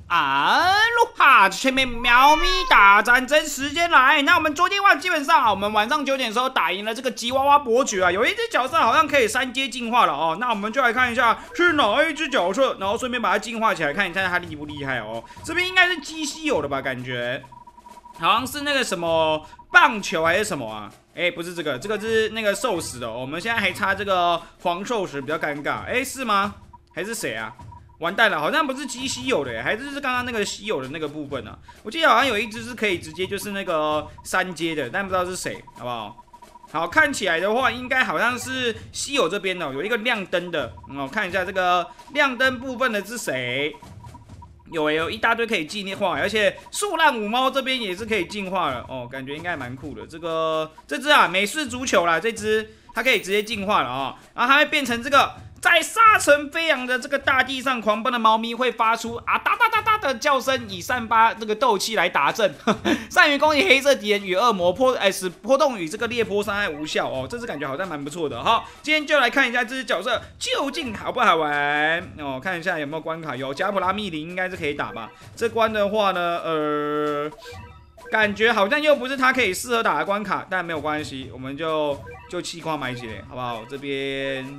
啊喽哈！前面喵咪大战争时间来。那我们昨天基本上我们晚上9点的时候打赢了这个吉娃娃伯爵啊，有一只角色好像可以3阶进化了哦。那我们就来看一下是哪一只角色，然后顺便把它进化起来，看一下它厉不厉害哦。这边应该是鸡稀有的吧，感觉好像是那个什么棒球还是什么啊？不是这个，这个是那个寿司的哦。我们现在还差这个黄寿司，比较尴尬。是吗？还是谁啊？完蛋了，好像不是鸡稀有的，还是刚刚那个稀有的那个部分啊。我记得好像有一只是可以直接就是那个3阶的，但不知道是谁，好不好？好，看起来的话，应该好像是稀有这边的，有一个亮灯的。看一下这个亮灯部分的是谁？有一大堆可以进化，而且树懒五猫这边也是可以进化了哦，感觉应该蛮酷的。这只啊，美式足球啦，这只它可以直接进化了啊，然后它会变成这个。在沙尘飞扬的这个大地上狂奔的猫咪会发出啊哒哒哒哒的叫声，以散发这个斗气来打阵，善于攻击黑色敌人与恶魔，使波动与这个裂波伤害无效哦。这只感觉好像蛮不错的。好，今天就来看一下这只角色究竟好不好玩哦。看一下有没有关卡，有加普拉密林应该是可以打吧。这关的话呢，感觉好像又不是他可以适合打的关卡，但没有关系，我们就气矿买起来，好不好？这边。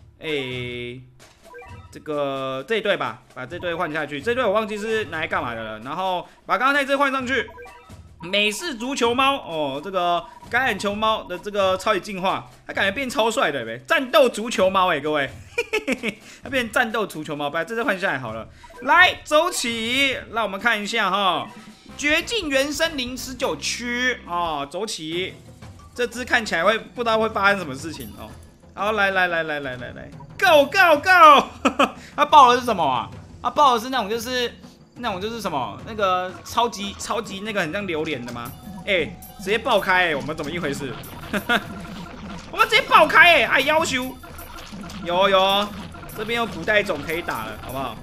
这一队吧，把这队换下去。这队我忘记是拿来干嘛的了。然后把刚刚那只换上去。美式足球猫哦，这个橄榄球猫的这个超级进化，它感觉变超帅的呗。战斗足球猫各位，它变战斗足球猫，把这只换下来好了。来走起，让我们看一下哈，绝境原生林19区哦，走起。这只看起来不知道会发生什么事情哦。好，来 ，Go Go Go！ 他爆的是什么啊？他爆的是那种就是什么那个超级那个很像榴莲的吗？直接爆开我们怎么一回事？我们直接爆开哎，要求有，这边有古代种可以打了，好不好？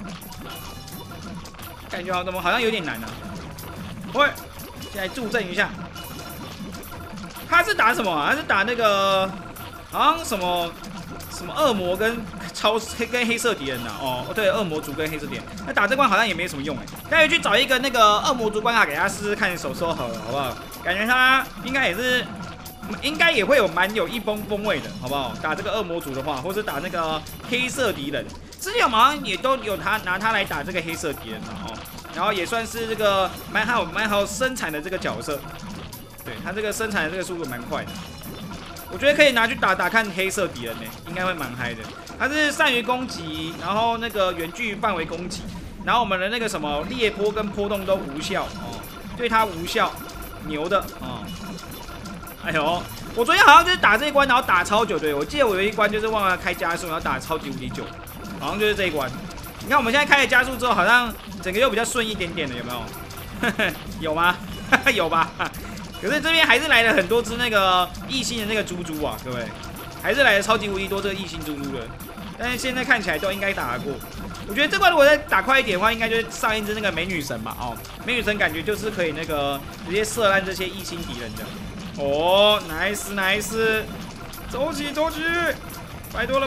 感觉好像有点难啊。喂，现在助阵一下。他是打什么啊？他是打那个。好像什么恶魔跟黑色敌人呐、哦，对，恶魔族跟黑色敌人，那打这关好像也没什么用待会去找一个那个恶魔族关卡给他试试看手收好了，好不好？感觉他应该也会蛮有一风味的，好不好？打这个恶魔族的话，或是打那个黑色敌人，之前我们好像也都有拿他来打这个黑色敌人哦，然后也算是这个蛮好生产的这个角色，对他这个生产的这个速度蛮快的。我觉得可以拿去打看黑色敌人应该会蛮嗨的。他是善于攻击，然后那个远距范围攻击，然后我们的那个什么裂波跟波动都无效哦，对他无效，牛的哦。哎呦，我昨天好像就是打这一关，然后打超久，对，我记得我有一关就是忘了开加速，然后打超级无敌久，好像就是这一关。你看我们现在开了加速之后，好像整个又比较顺一点点的，有没有？有吗？有吧？可是这边还是来了很多只那个异星的那个猪猪啊，各位，还是来了超级无敌多这个异星猪猪的。但是现在看起来都应该打得过。我觉得这关如果再打快一点的话，应该就是上一只那个美女神吧，哦，美女神感觉就是可以那个直接射烂这些异星敌人的。哦 ，nice， 走起，拜托了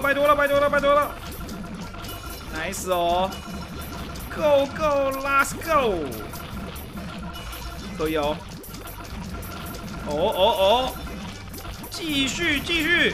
，nice 哦 ，go，let's go， 可以哦。哦，继续，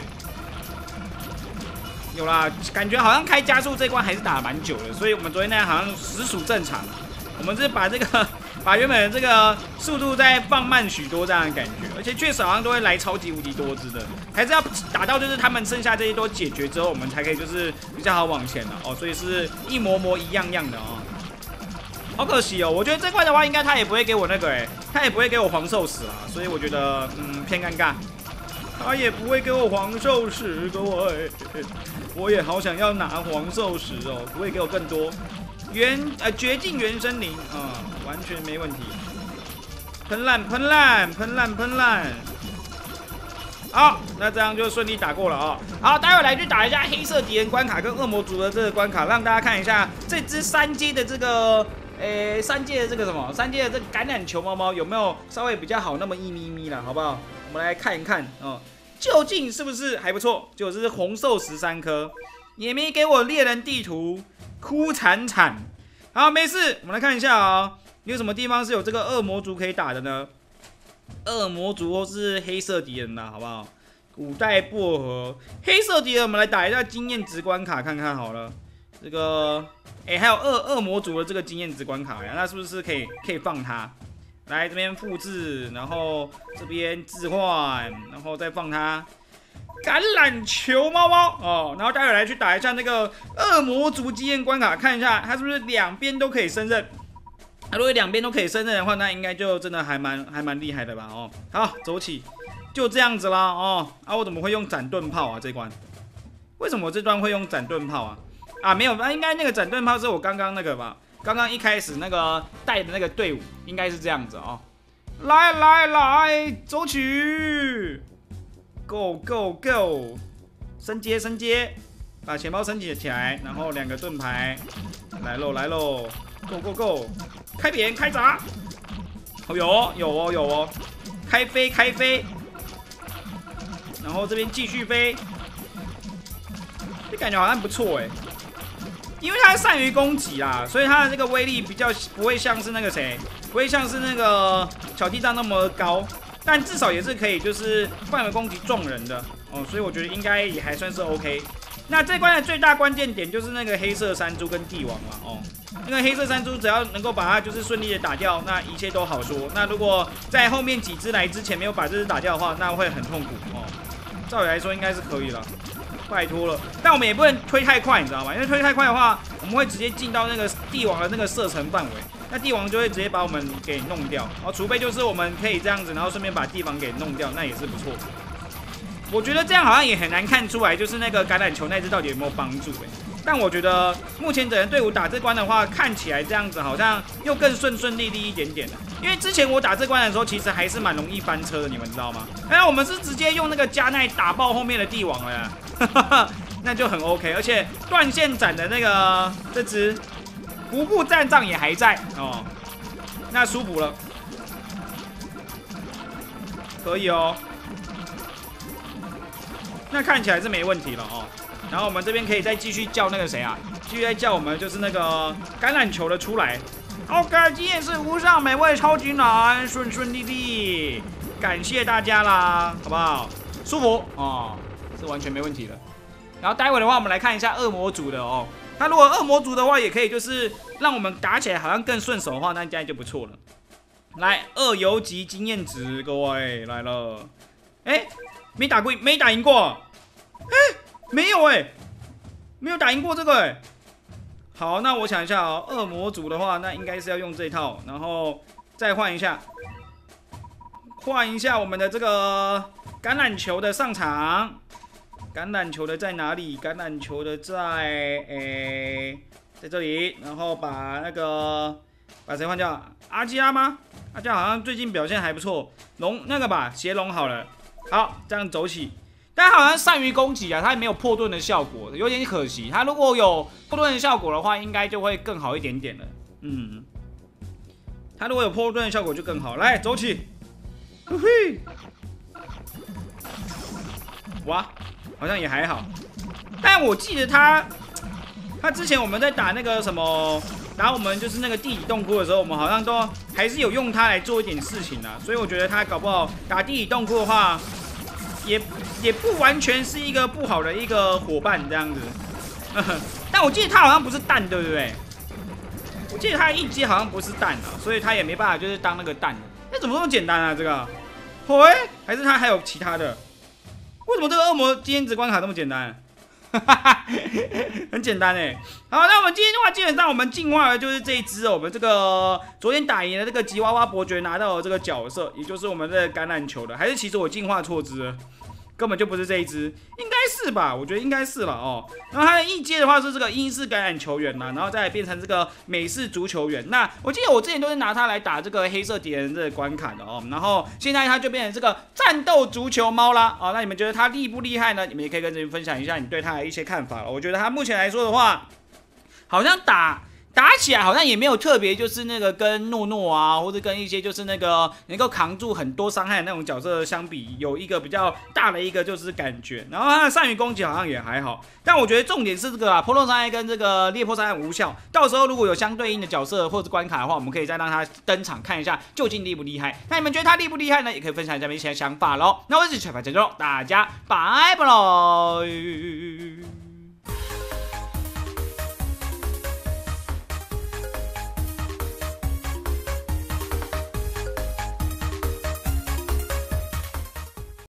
有啦，感觉好像开加速这关还是打蛮久的，所以我们昨天那样好像实属正常。我们是把原本的这个速度再放慢许多这样的感觉，而且确实好像都会来超级无敌多只的，还是要打到就是他们剩下这些都解决之后，我们才可以就是比较好往前的哦，所以是一模一样的哦。好可惜哦，我觉得这块的话，应该他也不会给我那个他也不会给我黄兽石啦，所以我觉得偏尴尬。他也不会给我黄兽石，各位，我也好想要拿黄兽石哦，可不可以给我更多？绝境原生灵啊，完全没问题。喷烂。好，那这样就顺利打过了啊。好，待会来去打一下黑色敌人关卡跟恶魔族的这个关卡，让大家看一下这只3阶的这个。3阶的这个橄榄球猫有没有稍微比较好那么一咪咪啦，好不好？我们来看一看哦，究竟是不是还不错？就是红兽13颗，也没给我猎人地图，哭惨， 好，没事，我们来看一下啊，有什么地方是有这个恶魔族可以打的呢？恶魔族或是黑色敌人啦，好不好？古代薄荷，黑色敌人，我们来打一下经验值关卡看看好了。这个，还有恶魔族的这个经验值关卡呀，那是不是可以放它？来这边复制，然后这边置换，然后再放它。橄榄球猫猫哦，然后待会来去打一下那个恶魔族经验关卡，看一下它是不是两边都可以胜任。如果两边都可以胜任的话，那应该就真的还蛮厉害的吧？哦，好，走起，就这样子啦。哦，我怎么会用斩盾炮啊？这关为什么我这段会用斩盾炮啊？没有，应该那个斩盾炮是我刚刚那个吧？刚刚一开始那个带的那个队伍应该是这样子哦。来，走起 ，Go Go Go， 升阶，把钱包升级起来，然后2个盾牌，来喽 ，Go Go Go。开扁开闸，哦有哦，开飞，然后这边继续飞，这感觉好像不错哎，因为它善于攻击啦，所以它的这个威力比较不会像是那个谁，不会像是那个小地藏那么高，但至少也是可以就是范围攻击撞人的哦，所以我觉得应该也还算是 OK。那这关的最大关键点就是那个黑色山猪跟帝王了哦。因为黑色山猪只要能够把它就是顺利的打掉，那一切都好说。那如果在后面几只来之前没有把这只打掉的话，那会很痛苦哦。照理来说应该是可以了，拜托了。但我们也不能推太快，你知道吗？因为推太快的话，我们会直接进到那个帝王的那个射程范围，那帝王就会直接把我们给弄掉。哦，除非就是我们可以这样子，然后顺便把帝王给弄掉，那也是不错。我觉得这样好像也很难看出来，就是那个橄榄球那只到底有没有帮助但我觉得目前整个队伍打这关的话，看起来这样子好像又更顺利一点点了。因为之前我打这关的时候，其实还是蛮容易翻车的，你们知道吗？我们是直接用那个加奈打爆后面的帝王了呀，那就很 OK。而且断线斩的那个这只不布战杖也还在哦，那舒服了，可以哦。那看起来是没问题了哦。然后我们这边可以再继续叫那个谁啊，继续再叫我们就是那个橄榄球的出来。OK， 今天是无上美味超级难，顺利，感谢大家啦，好不好？舒服哦，是完全没问题的。然后待会的话，我们来看一下恶魔组的哦。他如果恶魔组的话，也可以就是让我们打起来好像更顺手的话，那应该就不错了。来，2游级经验值，各位来了。没打赢过。没有没有打赢过这个好，那我想一下哦，恶魔组的话，那应该是要用这套，然后再换一下我们的这个橄榄球的上场。橄榄球的在哪里？橄榄球的在在这里，然后把谁换掉？阿基拉吗？阿基拉好像最近表现还不错，那个吧，邪龙好了，好，这样走起。但他好像善于攻击啊，他也没有破盾的效果，有点可惜。他如果有破盾的效果的话，应该就会更好一点点了。他如果有破盾的效果就更好。来，走起！嘿，哇，好像也还好。但我记得他之前我们在打那个什么，打我们就是那个地底洞窟的时候，我们好像都还是有用它来做一点事情啊。所以我觉得他搞不好打地底洞窟的话，也不完全是一个不好的一个伙伴这样子，但我记得他好像不是蛋，对不对？我记得他一击好像不是蛋啊，所以他也没办法就是当那个蛋。那怎么那么简单啊？这个，还是他还有其他的？为什么这个恶魔经验值关卡这么简单？很简单好，那我们今天的话，基本上我们进化的就是这一只我们这个昨天打赢的这个吉娃娃伯爵拿到的这个角色，也就是我们的橄榄球的，还是其实我进化错只了？根本就不是这一只，应该是吧？我觉得应该是了哦。然后它的一阶的话是这个英式橄榄球员啦，然后再变成这个美式足球员。那我记得我之前都是拿它来打这个黑色敌人这个关卡的哦。然后现在它就变成这个战斗足球猫啦。哦，那你们觉得它厉不厉害呢？你们也可以跟这边分享一下你对它的一些看法了。我觉得它目前来说的话，好像打打起来好像也没有特别，就是那个跟诺诺啊，或者跟一些就是那个能够扛住很多伤害的那种角色相比，有一个比较大的一个就是感觉。然后他的善于攻击好像也还好，但我觉得重点是这个啊，波动伤害跟这个裂破伤害无效。到时候如果有相对应的角色或者关卡的话，我们可以再让他登场看一下究竟厉不厉害。那你们觉得他厉不厉害呢？也可以分享一下你们一些想法喽。那我是小白陈忠，大家拜拜喽。